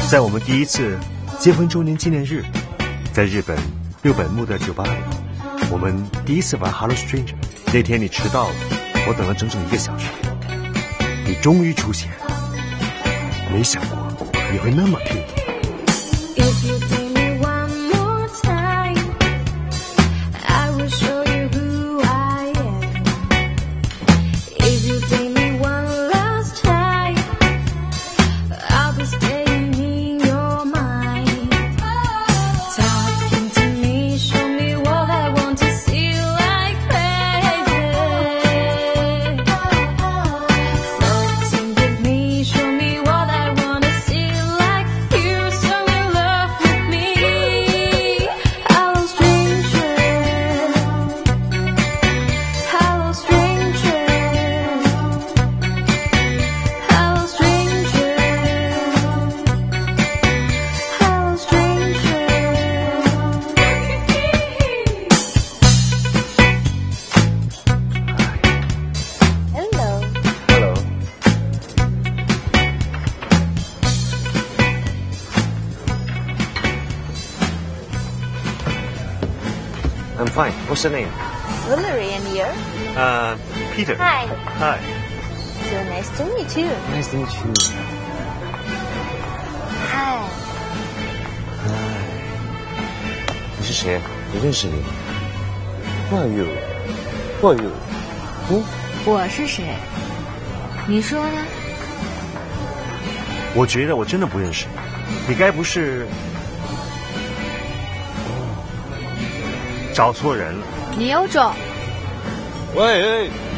在我们第一次结婚周年纪念日，在日本六本木的酒吧里，我们第一次玩 Hello Stranger。那天你迟到了，我等了整整1个小时，你终于出现，没想过你会那么拼。I'm fine. What's your name? Valerie, and you? Peter. Hi. Hi. So nice to meet you. Nice to meet you. Hi. Hi. 你是谁？我认识你。Who are you? Who are you? 我是谁？你说呢？ 我觉得我真的不认识你。你该不是找错人了？ 你有种！ 喂，